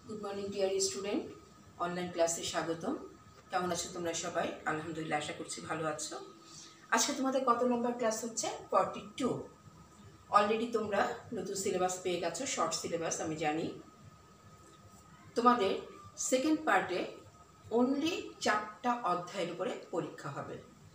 Good morning dear student, online ক্লাসে স্বাগতম। কেমন আছো তোমরা সবাই? আলহামদুলিল্লাহ, আশা করছি ভালো আছো। আজকে তোমাদের কত নম্বর ক্লাস হচ্ছে? 42। অলরেডি তোমরা নতুন সিলেবাস পেয়ে গেছো, শর্ট সিলেবাস আমি জানি। তোমাদের সেকেন্ড পার্টে অনলি 4টা অধ্যায়ের উপরে পরীক্ষা হবে।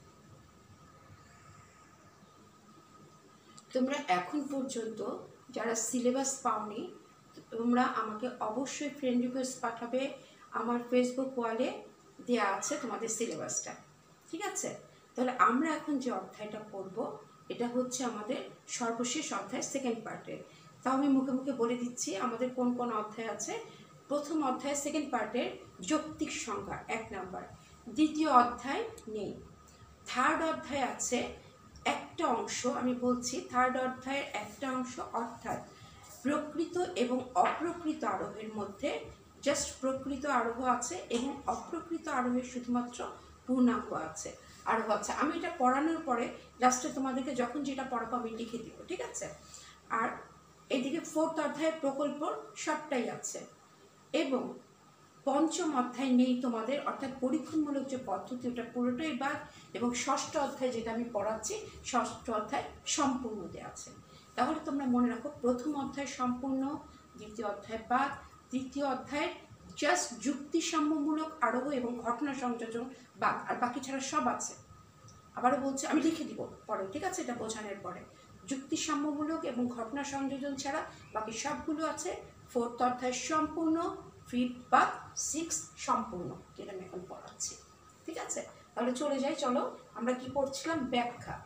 তোমরা এখন পর্যন্ত যারা সিলেবাস পাওনি, তোমরা আমাকে অবশ্যই ফ্রেন্ড রিকোয়েস্ট পাঠাবে। আমার ফেসবুক ওয়ালে দেওয়া আছে তোমাদের সিলেবাসটা, ঠিক আছে? তাহলে আমরা এখন যে অধ্যায়টা পড়ব এটা হচ্ছে আমাদের সর্বশেষ অধ্যায় সেকেন্ড পার্টে। তাও আমি মুখে মুখে বলে দিচ্ছি আমাদের কোন কোন অধ্যায় আছে। প্রথম অধ্যায় সেকেন্ড পার্টের যৌক্তিক সংখ্যা 1 নাম্বার। দ্বিতীয় অধ্যায় নেই। থার্ড অধ্যায় আছে একটা অংশ, আমি বলছি থার্ড অধ্যায়ের একটা অংশ, অর্থাৎ প্রকৃত এবং অপ্রকৃত আরোহের মধ্যে জাস্ট প্রকৃত আরোহ আছে এবং অপ্রকৃত আরোহের শুধুমাত্র পূর্ণাঙ্গ আছে, আরোহ আছে। আমি এটা পড়ানোর পরে লাস্টে তোমাদেরকে যখন যেটা পড়াবো আমি লিখে দিব, ঠিক আছে? আর এদিকে ফোর্থ অধ্যায়ের প্রকল্প সবটাই আছে এবং পঞ্চম অধ্যায় নেই তোমাদের, অর্থাৎ পরীক্ষণমূলক যে পদ্ধতি ওটা পুরোটাই বাদ। এবং ষষ্ঠ অধ্যায় যেটা আমি পড়াচ্ছি, ষষ্ঠ অধ্যায় সম্পূর্ণ দেওয়া আছে। তাহলে তোমরা মনে রাখো, প্রথম অধ্যায় সম্পূর্ণ, দ্বিতীয় অধ্যায় বাদ, তৃতীয় অধ্যায় জাস্ট যুক্তিসাম্যমূলক আরোহ এবং ঘটনা সংযোজন বাদ, আর বাকি ছাড়া সব আছে। আবারও বলছি, আমি লিখে দিব পরে, ঠিক আছে? এটা বোঝানোর পরে যুক্তিসাম্যমূলক এবং ঘটনা সংযোজন ছাড়া বাকি সবগুলো আছে। ফোর্থ অধ্যায় সম্পূর্ণ, ফিফথ বা সিক্স সম্পূর্ণ, যেটা আমি এখন পড়াচ্ছি, ঠিক আছে? তাহলে চলে যাই, চলো। আমরা কি পড়ছিলাম? ব্যাখ্যা।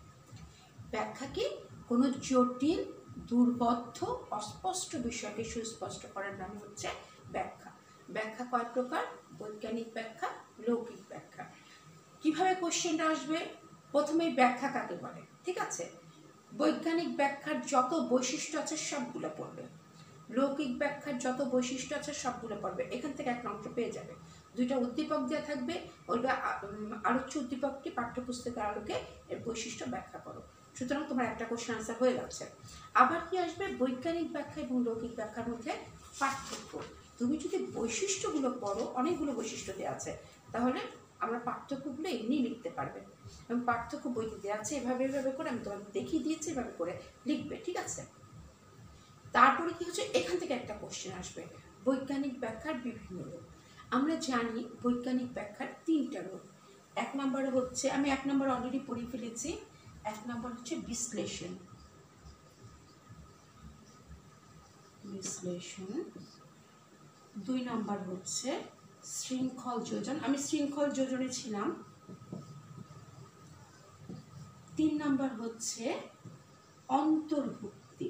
ব্যাখ্যা কি? কোনো জটিল, দুর্বোধ্য, অস্পষ্ট বিষয়কে সুস্পষ্ট করার নাম হচ্ছে ব্যাখ্যা। ব্যাখ্যা কয় প্রকার? বৈজ্ঞানিক ব্যাখ্যা, লৌকিক ব্যাখ্যা। কিভাবে কোশ্চেনটা আসবে? প্রথমেই ব্যাখ্যা কাকে বলে, ঠিক আছে? বৈজ্ঞানিক ব্যাখ্যার যত বৈশিষ্ট্য আছে সবগুলো পড়বে, লৌকিক ব্যাখ্যার যত বৈশিষ্ট্য আছে সবগুলো পড়বে। এখান থেকে একটা অংশ পেয়ে যাবে, দুইটা উদ্দীপক দেওয়া থাকবে, বলবে আলোচ্য উদ্দীপকটি পাঠ্যপুস্তকের আলোকে এর বৈশিষ্ট্য ব্যাখ্যা করো। সুতরাং তোমার একটা কোশ্চেন আনসার হয়ে যাচ্ছে। আবার কি আসবে? বৈজ্ঞানিক ব্যাখ্যা এবং লৌকিক ব্যাখ্যার মধ্যে পার্থক্য। তুমি যদি বৈশিষ্ট্যগুলো পড়ো, অনেকগুলো বৈশিষ্ট্য দেওয়া আছে, তাহলে আমরা পার্থক্যগুলো এমনি লিখতে পারবে। এবং পার্থক্য বইতে দেওয়া আছে, এভাবে এভাবে করে আমি তোমাকে দেখিয়ে দিয়েছি, এভাবে করে লিখবে, ঠিক আছে? তারপরে কি হচ্ছে, এখান থেকে একটা কোশ্চেন আসবে, বৈজ্ঞানিক ব্যাখ্যার বিভিন্ন রূপ। আমরা জানি বৈজ্ঞানিক ব্যাখ্যার 3টা রূপ। 1 নম্বরে হচ্ছে, আমি 1 নম্বর অলরেডি পড়ে ফেলেছি। 1 নম্বর হচ্ছে বিশ্লেষণ। বিশ্লেষণ। 2 নম্বর হচ্ছে শৃঙ্খল যোজন, আমি শৃঙ্খল যোজনে ছিলাম। 3 নম্বর হচ্ছে অন্তর্ভুক্তি।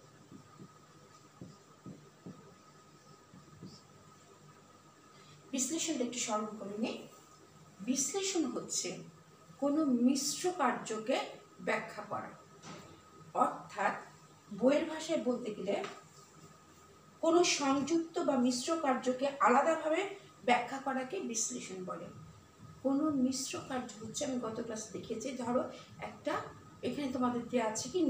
বিশ্লেষণটা একটু স্মরণ করে নিই। বিশ্লেষণ হচ্ছে কোনো মিশ্র কার্যকে ব্যাখ্যা করা, অর্থাৎ বইয়ের ভাষায় বলতে গেলে কোনো সংযুক্ত বা মিশ্র কার্যকে আলাদাভাবে ব্যাখ্যা করাকে বিশ্লেষণ বলে। কোনো মিশ্র কার্য হচ্ছে, আমি গত ক্লাসে দেখিয়েছি, ধরো একটা, এখানে তোমাদের দেওয়া আছে কি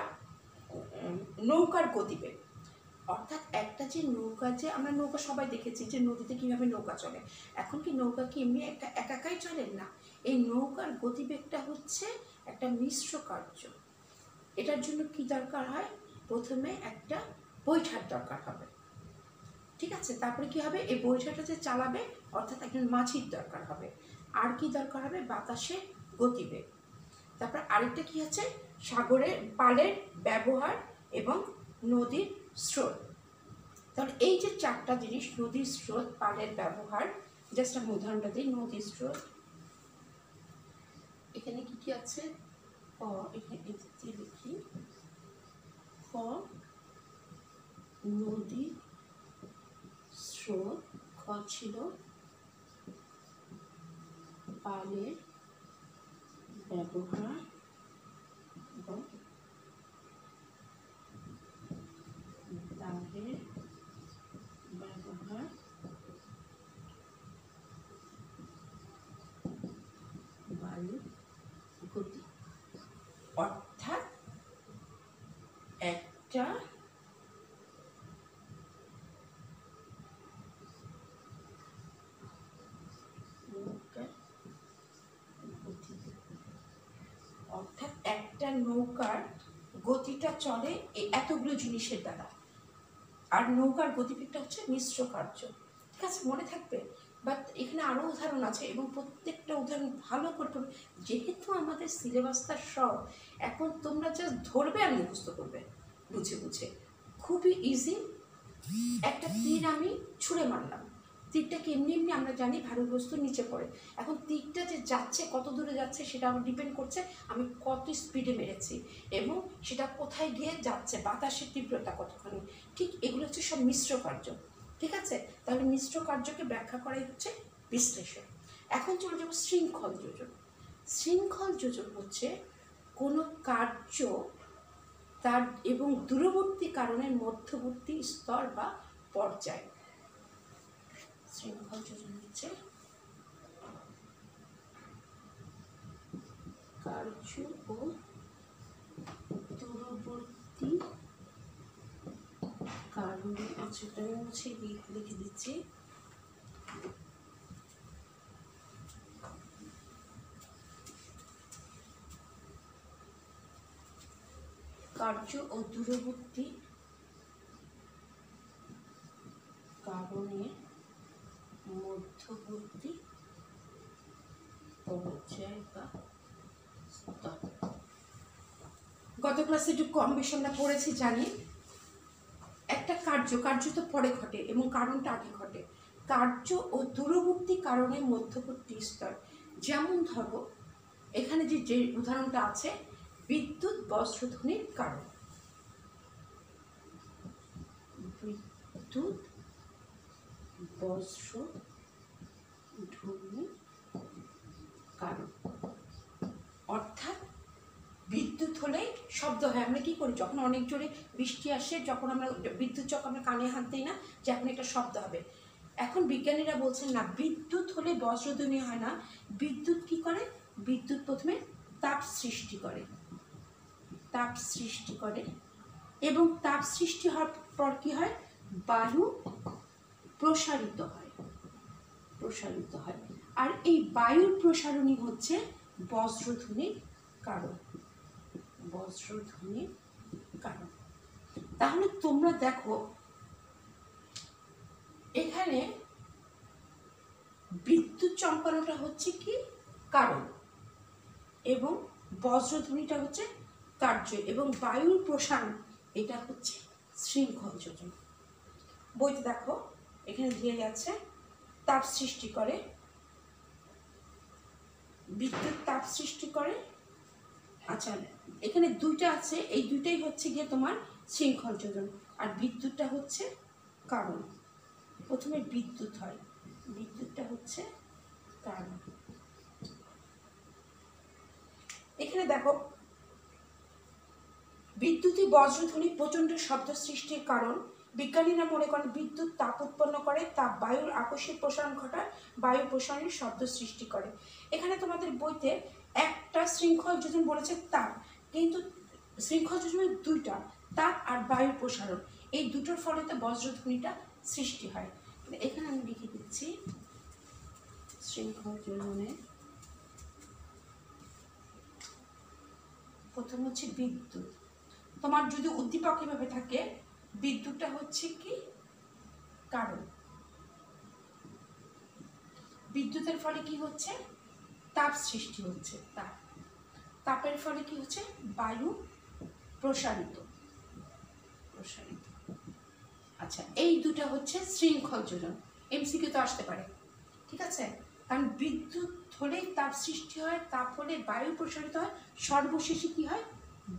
নৌকার গতিবেগ, অর্থাৎ একটা যে নৌকা, যে আমরা নৌকা সবাই দেখেছি যে নদীতে কিভাবে নৌকা চলে। এখন কি নৌকা কি এমনি একাই চলে না? এই নৌকার গতিবেগটা হচ্ছে একটা মিশ্র কার্য। এটার জন্য কি দরকার হয়? প্রথমে একটা বৈঠার দরকার হবে, ঠিক আছে? তারপরে কি হবে? এই বৈঠাটা যে চালাবে, অর্থাৎ একজন মাঝির দরকার হবে। আর কি দরকার হবে? বাতাসের গতিবেগ। তারপর আরেকটা কি আছে? সাগরের পালের ব্যবহার এবং নদীর স্রোত। তাহলে এই যে 4টা জিনিস, নদীর স্রোত, পালের ব্যবহার, জাস্ট আমি উদাহরণটা দিই। নদীর স্রোত, এখানে কি কি আছে? এখানে লিখি নদী স্রোত, খ ছিল পালের ব্যবহার এবং তারের ব্যবহার, বায়ুর গতি। অর্থাৎ একটা একটা নৌকার গতিটা চলে এই এতগুলো জিনিসের দ্বারা, আর নৌকার গতিবেগটা হচ্ছে মিশ্র কার্য। ঠিক আছে, মনে থাকবে। বাট এখানে আরও উদাহরণ আছে এবং প্রত্যেকটা উদাহরণ ভালো করে পড়বে, যেহেতু আমাদের সিলেবাসটা শর্ট। এখন তোমরা জাস্ট ধরবে আর মুখস্থ করবে বুঝে বুঝে, খুবই ইজি। একটা তীর আমি ছুঁড়ে মারলাম, তীরটাকে এমনি এমনি আমরা জানি ভারী বস্তুর নিচে পড়ে। এখন তীরটা যে যাচ্ছে, কত দূরে যাচ্ছে সেটা আমার ডিপেন্ড করছে আমি কত স্পিডে মেরেছি এবং সেটা কোথায় গিয়ে যাচ্ছে, বাতাসের তীব্রতা কতখানি। ঠিক এগুলো হচ্ছে সব মিশ্র কার্য। ঠিক আছে, তাহলে মিশ্র কার্যকে ব্যাখ্যা করাই হচ্ছে বিশ্লেষণ। এখন চলে যাবো শৃঙ্খল যোজন। শৃঙ্খল যোজন হচ্ছে কোনো কার্য তার এবং দূরবর্তী কারণের মধ্যবর্তী স্তর বা পর্যায়। শৃঙ্খল যোজন হচ্ছে কার্য ও দূরবর্তী কারণে, আচ্ছা এটা আমি হচ্ছে লিখে দিচ্ছি, কার্য ও দূরবর্তী কারণে মধ্যবর্তী পর্যায় বা স্তর। গত ক্লাসে একটু কম বেশি আমরা পড়েছি জানি। একটা কার্য তো পরে ঘটে এবং কারণটা আগে ঘটে। কার্য ও দূরবর্তী কারণের মধ্যবর্তী স্তর, যেমন ধরো এখানে যে উদাহরণটা আছে, বিদ্যুৎ বজ্রধ্বনির কারণ। বিদ্যুৎ বজ্রধ্বনির কারণ, অর্থাৎ বিদ্যুৎ হলেই শব্দ হয়। আমরা কি করি যখন অনেক জোরে বৃষ্টি আসে, যখন আমরা বিদ্যুৎ চক আমরা কানে হাত দিই না যে এখন একটা শব্দ হবে। এখন বিজ্ঞানীরা বলছেন না, বিদ্যুৎ হলে বজ্রধ্বনি হয় না। বিদ্যুৎ কি করে? বিদ্যুৎ প্রথমে তাপ সৃষ্টি করে, তাপ সৃষ্টি করে এবং তাপ সৃষ্টি হওয়ার পর কি হয়? বায়ু প্রসারিত হয়, প্রসারিত হয়। আর এই বায়ুর প্রসারণই হচ্ছে বজ্রধ্বনির কারণ, বজ্রধ্বনির কারণ। তাহলে তোমরা দেখো এখানে বিদ্যুৎ চমকানোটা হচ্ছে কি কারণ, এবং বজ্রধ্বনিটা হচ্ছে কার্য, এবং বায়ুর প্রসারণ এটা হচ্ছে শৃঙ্খল যোজন। বইতে দেখো এখানে দিয়ে যাচ্ছে তাপ সৃষ্টি করে, বিদ্যুৎ তাপ সৃষ্টি করে। আচ্ছা এখানে দুইটা আছে, এই দুইটাই হচ্ছে গিয়ে তোমার শৃঙ্খল যোজন, আর বিদ্যুৎটা হচ্ছে কারণ। প্রথমে বিদ্যুৎ হয়, বিদ্যুৎটা হচ্ছে কারণ। এখানে দেখো বিদ্যুৎই বজ্রধ্বনি প্রচণ্ড শব্দ সৃষ্টির কারণ। বিজ্ঞানীরা মনে করেন বিদ্যুৎ তাপ উৎপন্ন করে, তাপ বায়ুর আকস্মিক প্রসারণ ঘটায়, বায়ু প্রসারণের শব্দ সৃষ্টি করে। এখানে তোমাদের বইতে একটা শৃঙ্খল যোজন বলেছে তাপ, কিন্তু শৃঙ্খল যোজনের দুইটা, তাপ আর বায়ুর প্রসারণ, এই দুটোর ফলে তো বজ্রধ্বনিটা সৃষ্টি হয়। এখানে আমি লিখে দিচ্ছি শৃঙ্খল যোজনে প্রথম হচ্ছে বিদ্যুৎ। তোমার যদি উদ্দীপক এভাবে থাকে, বিদ্যুৎটা হচ্ছে কি কারণ, বিদ্যুতের ফলে কি হচ্ছে? তাপ সৃষ্টি হচ্ছে, তাপ, তাপের ফলে কি হচ্ছে? বায়ু প্রসারিত, প্রসারিত। আচ্ছা এই দুটো হচ্ছে শৃঙ্খল যোজন, এমসিকিউ তো আসতে পারে। ঠিক আছে, কারণ বিদ্যুৎ হলেই তাপ সৃষ্টি হয়, তাপ হলে বায়ু প্রসারিত হয়, সর্বশেষে কি হয়?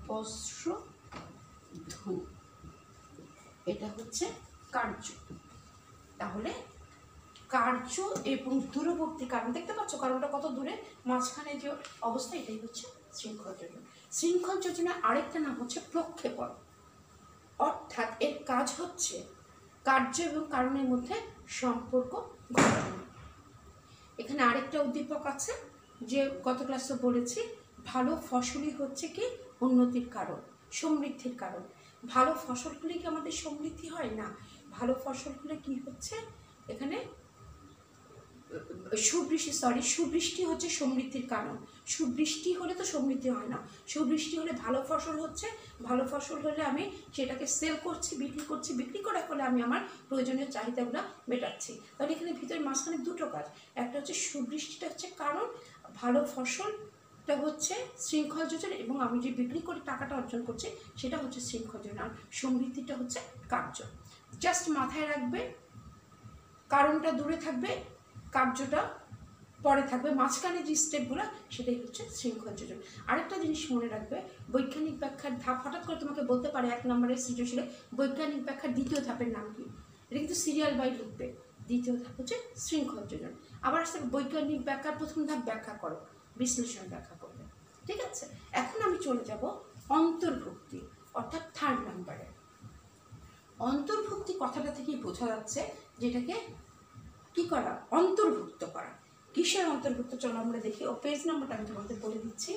বজ্রধ্বনি। এটা হচ্ছে কার্য। তাহলে কার্য এবং দূরবর্তী কারণ, দেখতে পাচ্ছ কারণটা কত দূরে, মাঝখানে যে অবস্থা, এটাই হচ্ছে শৃঙ্খল যোজন। শৃঙ্খল যোজনের আরেকটা নাম হচ্ছে প্রক্ষেপণ, অর্থাৎ এর কাজ হচ্ছে কার্য এবং কারণের মধ্যে সম্পর্ক ঘটানো। এখানে আরেকটা উদ্দীপক আছে যে গত ক্লাসে বলেছি, ভালো ফসলই হচ্ছে কি উন্নতির কারণ, সমৃদ্ধির কারণ। ভালো ফসল হলে কি আমাদের সমৃদ্ধি হয় না? ভালো ফসল হলে কি হচ্ছে? এখানে সুবৃষ্টি হচ্ছে সমৃদ্ধির কারণ। সুবৃষ্টি হলে তো সমৃদ্ধি হয় না, সুবৃষ্টি হলে ভালো ফসল হচ্ছে, ভালো ফসল হলে আমি সেটাকে সেল করছি, বিক্রি করার ফলে আমি আমার প্রয়োজনীয় চাহিদাগুলো মেটাচ্ছি। তাহলে এখানে ভিতরে মাঝখানে দুটো কাজ, একটা হচ্ছে সুবৃষ্টিটা হচ্ছে কারণ, ভালো ফসলটা হচ্ছে শৃঙ্খল যোজন, এবং আমি যে বিক্রি করে টাকাটা অর্জন করছি সেটা হচ্ছে শৃঙ্খল যোজন, আর সমৃদ্ধিটা হচ্ছে কার্য। জাস্ট মাথায় রাখবে, কারণটা দূরে থাকবে, কার্যটা পরে থাকবে, মাঝখানে যে স্টেপগুলো সেটাই হচ্ছে শৃঙ্খল যোজন। আরেকটা জিনিস মনে রাখবে, বৈজ্ঞানিক ব্যাখ্যার ধাপ, হঠাৎ করে তোমাকে বলতে পারে 1 নম্বরের সৃজনশীলে বৈজ্ঞানিক ব্যাখ্যার দ্বিতীয় ধাপের নাম কি, এটা কিন্তু সিরিয়াল বাই লিখবে। দ্বিতীয় ধাপ হচ্ছে শৃঙ্খল যোজন। আবার আসতে বৈজ্ঞানিক ব্যাখ্যার প্রথম ধাপ ব্যাখ্যা করো, বিশ্লেষণ ব্যাখ্যা করবে। ঠিক আছে, এখন আমি চলে যাব অন্তর্ভুক্তি, অর্থাৎ 3rd নাম্বারে। অন্তর্ভুক্তি কথাটা থেকেই বোঝা যাচ্ছে যেটাকে কি করা, অন্তর্ভুক্ত করা। কিসের অন্তর্ভুক্ত চলো আমরা দেখি, ও পেজ নাম্বারটা আমি তোমাদের বলে দিচ্ছি।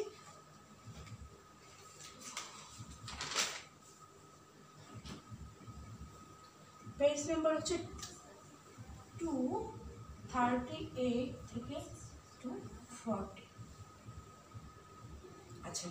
পেজ নাম্বার হচ্ছে 238 থেকে 240। আচ্ছা,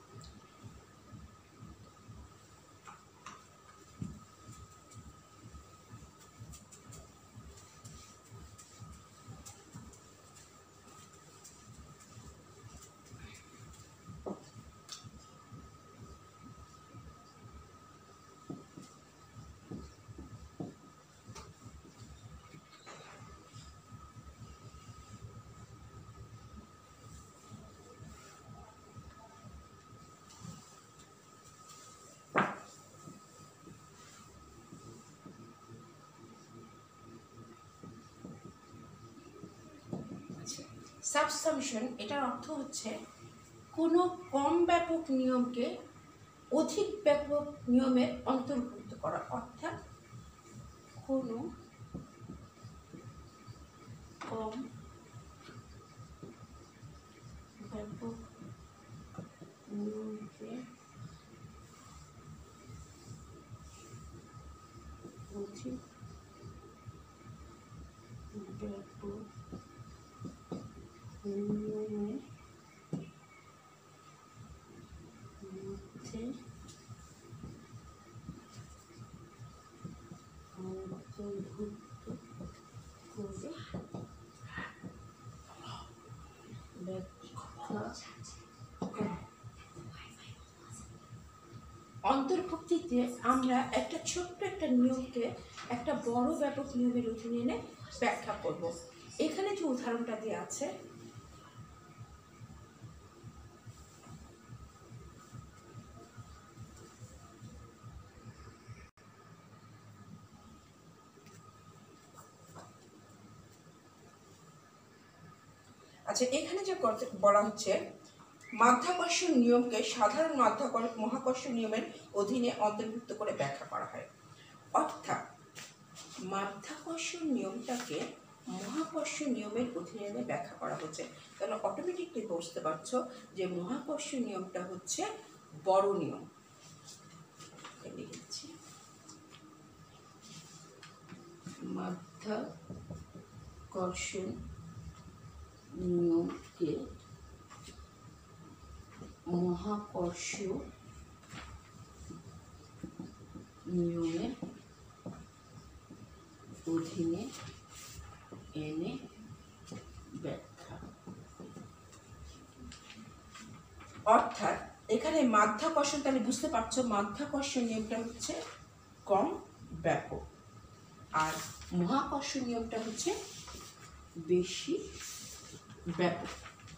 সাবসামশন, এটার অর্থ হচ্ছে কোনো কম ব্যাপক নিয়মকে অধিক ব্যাপক নিয়মের অন্তর্ভুক্ত করা, অর্থাৎ কোনো কম ব্যাপক নিয়মকে অধিক ব্যাপক নিয়মের মধ্যে অন্তর্ভুক্ত করে ব্যাখ্যা। অন্তর্ভুক্তিতে আমরা একটা ছোট্ট একটা নিয়মকে একটা বড় ব্যাপক নিয়মের অধীনে এনে ব্যাখ্যা করব। এখানে যে উদাহরণটা দেওয়া আছে, আচ্ছা এখানে যে বলা হচ্ছে মাধ্যাকর্ষণ নিয়মকে সাধারণ মহাকর্ষণ নিয়মের অধীনে অন্তর্ভুক্ত করে ব্যাখ্যা করা হয়, অর্থাৎ মাধ্যাকর্ষণ নিয়মটাকে মহাকর্ষণ নিয়মের অধীনে এনে ব্যাখ্যা করা হচ্ছে। তাহলে অটোমেটিকলি বুঝতে পারছো যে মহাকর্ষণ নিয়মটা হচ্ছে বড় নিয়ম। লিখেছি মাধ্যাকর্ষণ নিয়মকে মহাকর্ষ নিয়মের অধীনে এনে ব্যাখ্যা, অর্থাৎ এখানে মাধ্যাকর্ষণ, তাহলে বুঝতে পারছো মাধ্যাকর্ষণ নিয়মটা হচ্ছে কম ব্যাপক, আর মহাকর্ষণ নিয়মটা হচ্ছে বেশি ব্যাপক।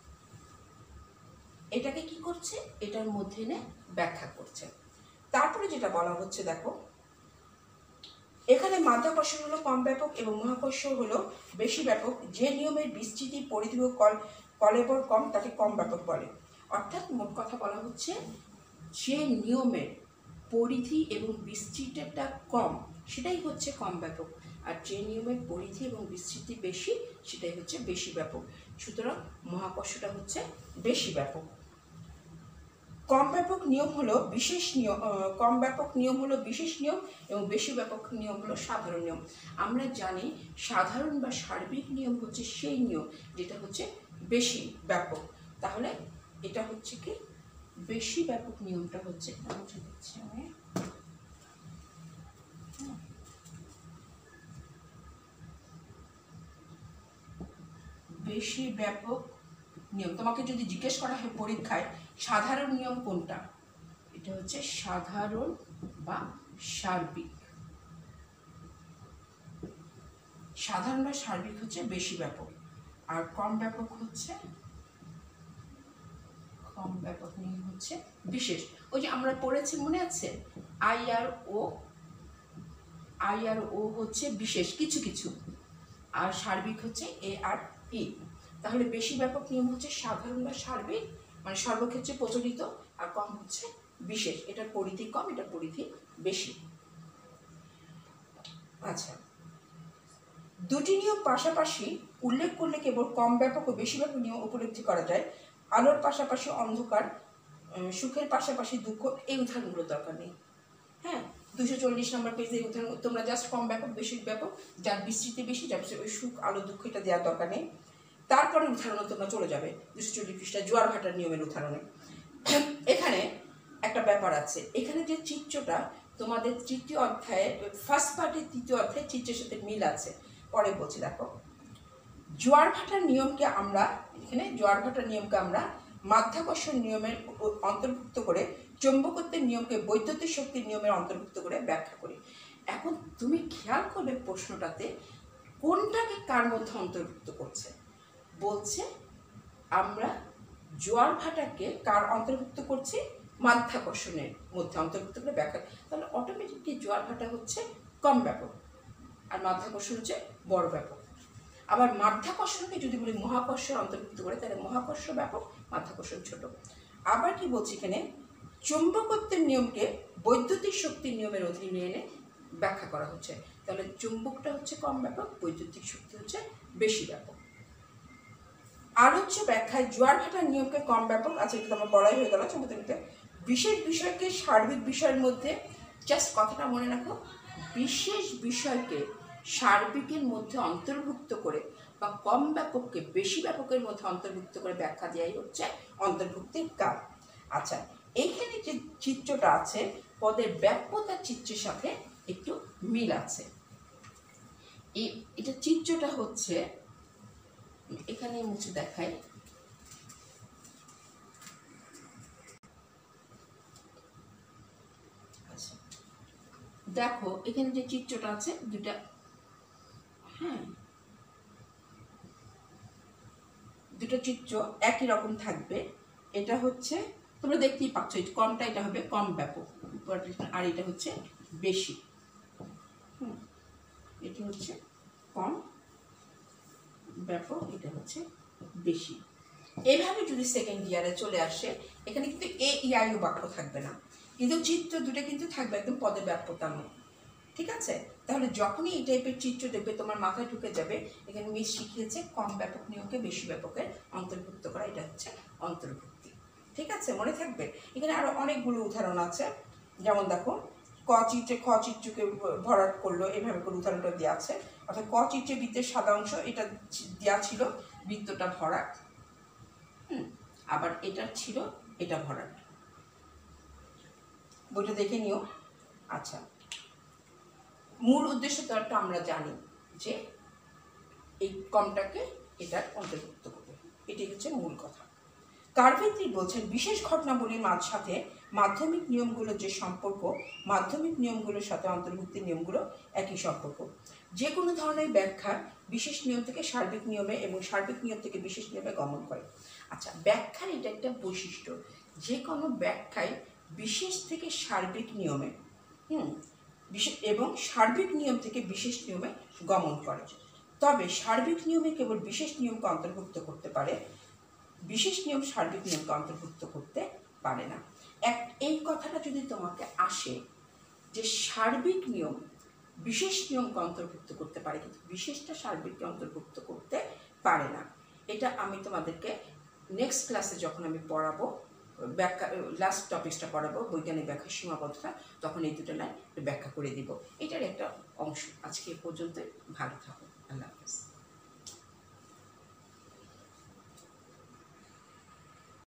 এটাকে কি করছে, এটার মধ্যে এনে ব্যাখ্যা করছে। তারপরে যেটা বলা হচ্ছে দেখো, এখানে মাধ্যাকর্ষণ হলো কম ব্যাপক এবং মহাকর্ষণ হলো বেশি ব্যাপক। যে নিয়মের বিস্তৃতি, পরিধি ও কলেবর কম তাকে কম ব্যাপক বলে। অর্থাৎ মোট কথা বলা হচ্ছে যে নিয়মের পরিধি এবং বিস্তৃতিটা কম সেটাই হচ্ছে কম ব্যাপক, আর যে নিয়মের পরিধি এবং বিস্তৃতি বেশি সেটাই হচ্ছে বেশি ব্যাপক। সুতরাং মহাকর্ষটা হচ্ছে বেশি ব্যাপক। কম ব্যাপক নিয়ম হলো বিশেষ নিয়ম, কম ব্যাপক নিয়ম হলো বিশেষ নিয়ম এবং বেশি ব্যাপক নিয়ম হলো সাধারণ নিয়ম। আমরা জানি সাধারণ বা সার্বিক নিয়ম হচ্ছে সেই নিয়ম যেটা হচ্ছে বেশি ব্যাপক। তাহলে এটা হচ্ছে কি বেশি ব্যাপক নিয়মটা হচ্ছে, বেশি ব্যাপক নিয়ম। তোমাকে যদি জিজ্ঞেস করা হয় পরীক্ষায় সাধারণ নিয়ম কোনটা, এটা হচ্ছে সাধারণ বা সার্বিক। সাধারণ বা সার্বিক হচ্ছে বেশি ব্যাপক, আর কম ব্যাপক হচ্ছে, কম ব্যাপক নিয়ম হচ্ছে বিশেষ। ওই যে আমরা পড়েছি মনে আছে, আই আর ও হচ্ছে বিশেষ কিছু কিছু, আর সার্বিক হচ্ছে এ আর ই। তাহলে বেশি ব্যাপক নিয়ম হচ্ছে সাধারণ বা সার্বিক, মানে সর্বক্ষেত্রে প্রচলিত, আর কম হচ্ছে বিশেষ। এটার পরিধি কম, এটার পরিধি বেশি। আচ্ছা, দুটি নিয়ম পাশাপাশি উল্লেখ করলে কেবল কম ব্যাপক ও বেশি ব্যাপক নিয়ম উপলব্ধি করা যায়। আলোর পাশাপাশি অন্ধকার, সুখের পাশাপাশি দুঃখ, এই উদাহরণগুলো দরকার নেই। হ্যাঁ, 240 নম্বর পেজে এই উদাহরণ তোমরা জাস্ট কম ব্যাপক বেশি ব্যাপক, যার বিস্তৃতি বেশি, যার ওই সুখ আলো দুঃখ এটা দেওয়ার দরকার নেই। তারপরে উদাহরণে তোমরা চলে যাবে 240 পৃষ্ঠা জোয়ার ভাটার নিয়মের উদাহরণে। এখানে একটা ব্যাপার আছে, এখানে যে চিত্রটা তোমাদের তৃতীয় অধ্যায়ে ফার্স্ট পার্টের তৃতীয় অধ্যায়ে চিত্রের সাথে মিল আছে, পরে বলছি। দেখো, জোয়ার ভাটার নিয়মকে আমরা, এখানে জোয়ার ভাটার নিয়মকে আমরা মাধ্যাকর্ষণ নিয়মের অন্তর্ভুক্ত করে চৌম্বকত্বের নিয়মকে বৈদ্যুতিক শক্তির নিয়মের অন্তর্ভুক্ত করে ব্যাখ্যা করি। এখন তুমি খেয়াল করবে প্রশ্নটাতে কোনটাকে কার মধ্যে অন্তর্ভুক্ত করছে। বলছে আমরা জোয়ার ভাটাকে কার অন্তর্ভুক্ত করছি, মাধ্যাকর্ষণের মধ্যে অন্তর্ভুক্ত করে ব্যাখ্যা। তাহলে অটোমেটিকলি জোয়ার ভাটা হচ্ছে কম ব্যাপক আর মাধ্যাকর্ষণ হচ্ছে বড় ব্যাপক। আবার মাধ্যাকর্ষণকে যদি বলি মহাকর্ষের অন্তর্ভুক্ত করে, তাহলে মহাকর্ষ ব্যাপক, মাধ্যাকর্ষণ ছোট। আবার কি বলছি, এখানে চুম্বকত্বের নিয়মকে বৈদ্যুতিক শক্তির নিয়মের অধীনে এনে ব্যাখ্যা করা হচ্ছে। তাহলে চুম্বকটা হচ্ছে কম ব্যাপক, বৈদ্যুতিক শক্তি হচ্ছে বেশি ব্যাপক। আলোচ্য ব্যাখ্যায় জোয়ার ভাটার নিয়মকে কম ব্যাপক, আচ্ছা এটা আমার বলাই হয়ে গেল। চুম্বকত্বের বিশেষ বিষয়কে সার্বিক বিষয়ের মধ্যে, জাস্ট কথাটা মনে রাখো, বিশেষ বিষয়কে সার্বিকের মধ্যে অন্তর্ভুক্ত করে বা কম ব্যাপককে বেশি ব্যাপকের মধ্যে অন্তর্ভুক্ত করে ব্যাখ্যা দেওয়াই হচ্ছে অন্তর্ভুক্তির কাজ। আচ্ছা, এইখানে যে চিত্রটা আছে পদের ব্যাপ্যতার চিত্রের সাথে একটু মিল আছে। এটা চিত্রটা হচ্ছে, এখানে মুছে দেখাই। আচ্ছা দেখো, এখানে যে চিত্রটা আছে দুটা, হ্যাঁ দুটো চিত্র একই রকম থাকবে। এটা হচ্ছে তোমরা দেখতেই পাচ্ছ, এই কমটা এটা হবে কম ব্যাপক, আর এটা হচ্ছে বেশি। এটা হচ্ছে কম ব্যাপক, এটা হচ্ছে বেশি। এইভাবে যদি সেকেন্ড ইয়ারে চলে আসে, এখানে কিন্তু AEIO বাক্য থাকবে না, কিন্তু চিত্র দুটো কিন্তু থাকবে একদম পদের ব্যাপ্যতার মতো। ঠিক আছে, তাহলে যখনই এই টাইপের চিত্র দেখবে তোমার মাথায় ঢুকে যাবে এখানে মিস শিখিয়েছে কম ব্যাপক নিয়মকে বেশি ব্যাপকের অন্তর্ভুক্ত করা, এটা হচ্ছে অন্তর্ভুক্তি। ঠিক আছে, মনে থাকবে। এখানে আরো অনেকগুলো উদাহরণ আছে, যেমন দেখো ক চিত্রে খ চিত্রকে ভরাট করলো, এইভাবে করে উদাহরণটা দেওয়া আছে। অর্থাৎ ক চিত্রে বৃত্তের সাদা অংশ এটা দেওয়া ছিল, বৃত্তটা ভরাট, আবার এটা ছিল এটা ভরাট। বইটা দেখে নিও। আচ্ছা, মূল উদ্দেশ্য তো একটা আমরা জানি যে এই কমটাকে এটার অন্তর্ভুক্ত করবে, এটি হচ্ছে মূল কথা। কার্ভেত্রি বলছেন বিশেষ ঘটনাবলীর সাথে মাধ্যমিক নিয়মগুলোর যে সম্পর্ক, মাধ্যমিক নিয়মগুলোর সাথে অন্তর্ভুক্তির নিয়মগুলো একই সম্পর্ক। যে কোনো ধরনের ব্যাখ্যা বিশেষ নিয়ম থেকে সার্বিক নিয়মে এবং সার্বিক নিয়ম থেকে বিশেষ নিয়মে গমন করে। আচ্ছা, ব্যাখ্যার এটা একটা বৈশিষ্ট্য, যে কোনো ব্যাখ্যায় বিশেষ থেকে সার্বিক নিয়মে এবং সার্বিক নিয়ম থেকে বিশেষ নিয়মে গমন করে। তবে সার্বিক নিয়মে কেবল বিশেষ নিয়মকে অন্তর্ভুক্ত করতে পারে, বিশেষ নিয়ম সার্বিক নিয়মকে অন্তর্ভুক্ত করতে পারে না। এই কথাটা যদি তোমাকে আসে যে সার্বিক নিয়ম বিশেষ নিয়মকে অন্তর্ভুক্ত করতে পারে কিন্তু বিশেষটা সার্বিককে অন্তর্ভুক্ত করতে পারে না, এটা আমি তোমাদেরকে নেক্সট ক্লাসে যখন আমি পড়াবো ব্যাখ্যা লাস্ট টপিকসটা পড়াবো, বৈজ্ঞানিক ব্যাখ্যার সীমাবদ্ধতা, তখন এই দুটো লাইন ব্যাখ্যা করে দিব। এটার একটা অংশ। আজকে এ পর্যন্ত, ভালো থাকো, আল্লাহ হাফেজ।